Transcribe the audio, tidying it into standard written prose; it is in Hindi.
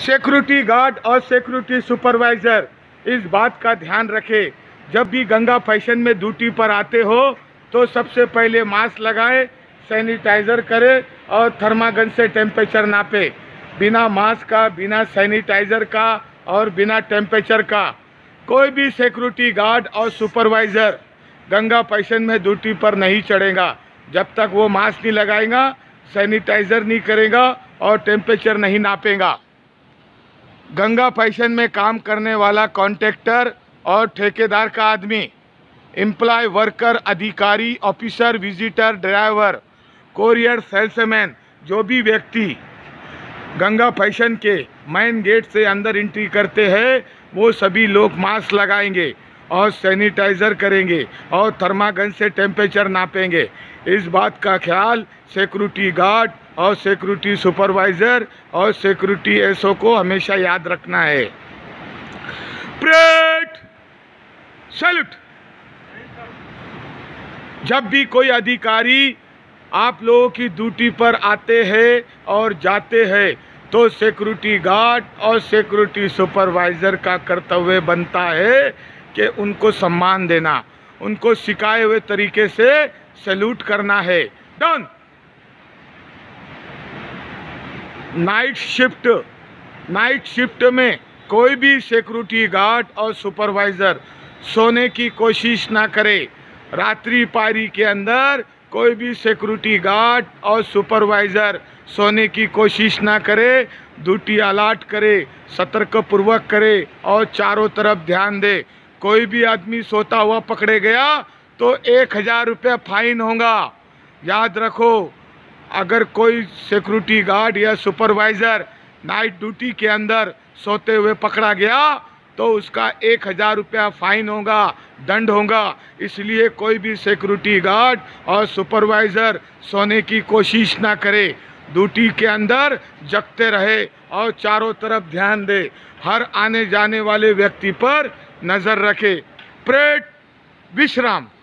सिक्योरिटी गार्ड और सिक्योरिटी सुपरवाइज़र इस बात का ध्यान रखें, जब भी गंगा फैशन में ड्यूटी पर आते हो तो सबसे पहले मास्क लगाएं, सैनिटाइज़र करें और थर्मागन से टेम्परेचर नापे। बिना मास्क का, बिना सैनिटाइज़र का और बिना टेम्परेचर का कोई भी सिक्योरिटी गार्ड और सुपरवाइज़र गंगा फैशन में ड्यूटी पर नहीं चढ़ेगा जब तक वो मास्क नहीं लगाएगा, सैनिटाइज़र नहीं करेगा और टेम्परेचर नहीं नापेगा। गंगा फैशन में काम करने वाला कॉन्ट्रैक्टर और ठेकेदार का आदमी, एम्प्लॉय, वर्कर, अधिकारी, officer, visitor, driver, courier, salesman, जो भी व्यक्ति गंगा फैशन के मेन गेट से अंदर एंट्री करते हैं वो सभी लोग मास्क लगाएंगे और सैनिटाइज़र करेंगे और थर्मागन से टेम्परेचर नापेंगे। इस बात का ख्याल सिक्योरिटी गार्ड और सिक्योरिटी सुपरवाइज़र और सिक्योरिटी एसओ को हमेशा याद रखना है। Parade salute. जब भी कोई अधिकारी आप लोगों की ड्यूटी पर आते हैं और जाते हैं तो सिक्योरिटी गार्ड और सिक्योरिटी सुपरवाइज़र का कर्तव्य बनता है कि उनको सम्मान देना, उनको सिखाए हुए तरीके से सैल्यूट करना है। डन। नाइट शिफ्ट में कोई भी सिक्योरिटी गार्ड और सुपरवाइज़र सोने की कोशिश ना करे। रात्रि पारी के अंदर कोई भी सिक्योरिटी गार्ड और सुपरवाइज़र सोने की कोशिश ना करे, ड्यूटी अलॉट करे, सतर्कपूर्वक करे और चारों तरफ ध्यान दे। कोई भी आदमी सोता हुआ पकड़े गया तो 1000 रुपये फाइन होगा। याद रखो, अगर कोई सिक्योरिटी गार्ड या सुपरवाइज़र नाइट ड्यूटी के अंदर सोते हुए पकड़ा गया तो उसका 1000 रुपया फाइन होगा, दंड होगा। इसलिए कोई भी सिक्योरिटी गार्ड और सुपरवाइज़र सोने की कोशिश ना करे, ड्यूटी के अंदर जगते रहे और चारों तरफ ध्यान दे, हर आने जाने वाले व्यक्ति पर नज़र रखे। परेड विश्राम।